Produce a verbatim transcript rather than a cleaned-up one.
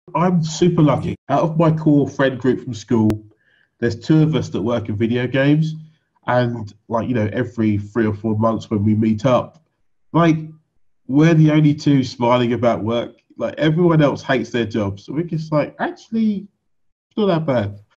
I'm super lucky. Out of my core friend group from school, there's two of us that work in video games, and like you know, every three or four months when we meet up, like we're the only two smiling about work. Like everyone else hates their jobs, so we're just like, actually, it's not that bad.